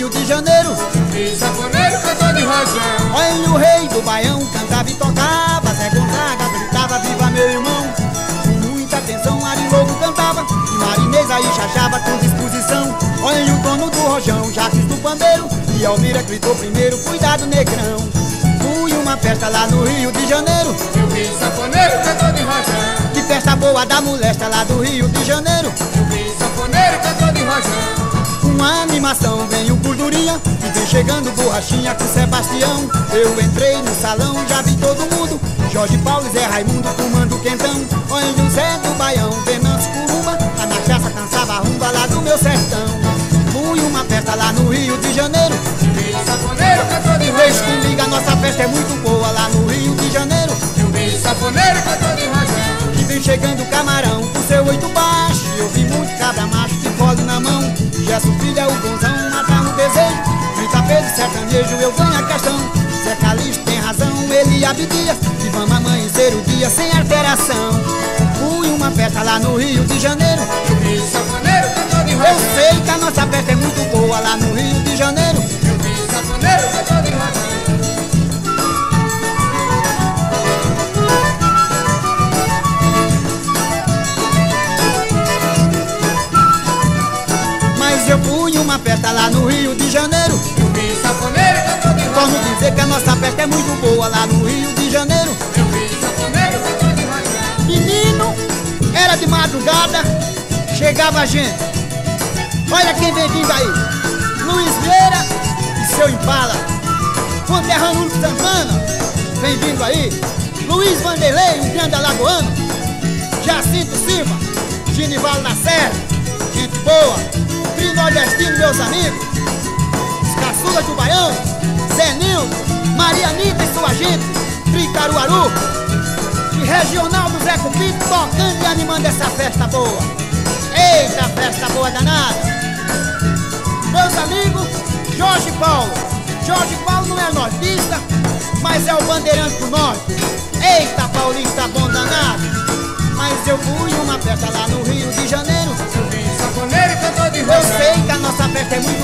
Rio de Janeiro. E sanfoneiro cantor de rojão. Olha o rei do Baião cantava e tocava, Zé Gonzaga gritava viva meu irmão. Com muita atenção Ari Lobo cantava e Marinesa aí chachava com disposição. Olha o dono do rojão, Jacques do pandeiro, e Almira gritou primeiro, cuidado negrão. Fui uma festa lá no Rio de Janeiro. Eu vi sanfoneiro cantor de rojão. Que festa boa da molesta lá do Rio de Janeiro. Eu vi sanfoneiro cantor de rojão. Uma animação, vem o Gordurinha e vem chegando Borrachinha com Sebastião. Eu entrei no salão, já vi todo mundo, Jorge Paulo e Zé Raimundo tomando quentão. Olha o Zé do Baião, Venâncio Curumba, a cachaça cansava a rumba lá do meu sertão. Fui uma festa lá no Rio de Janeiro. Eu vi sanfoneiro cantor de Deixa que rojão. liga, nossa festa é muito boa lá no Rio de Janeiro. Eu vi sanfoneiro cantor de rojão. E vem chegando Camarão com seu 8 baixo. Eu vi muito cabra macho de fole na mão. Gerson Filho é o bonzão, mata um desejo. Grita Pedro sertanejo, eu ganho a questão. Zé Calixto tem razão, ele abdias. E vamos amanhecer o dia sem alteração. Fui uma festa lá no Rio de Janeiro. Eu vi sanfoneiro cantor de Eu rojão. sei que a nossa festa é muito boa lá no Rio de Janeiro. Eu vi sanfoneiro cantor de rojão. Mas eu fui uma festa lá no Rio de Janeiro. Eu vi sanfoneiro cantor de Torno rojão. dizer que a nossa festa é muito boa lá no Rio de Janeiro. Eu vi sanfoneiro cantor de rojão. Menino, era de madrugada, chegava a gente. Olha quem vem vindo aí, Luiz Vieira e seu Impala. Conterrâneo Único Santana, vem vindo aí. Luiz Vanderlei, um grande alagoano. Jacinto Silva, Genivaldo da Serra, gente boa. Trio Nordestino, meus amigos. Os caçulas do Baião, Zé Nildo, Maria Anitta e sua gente, Tri Caruaru. E regional do Zé Cupito tocando e animando essa festa boa. Eita, festa boa danada. Meus amigos, Jorge Paulo. Jorge Paulo não é nortista, mas é o bandeirante do norte. Eita, paulista bom danado. Mas eu fui uma festa lá no Rio de Janeiro. Eu vi sanfoneiro cantor de Eu rojão. sei que a nossa festa é muito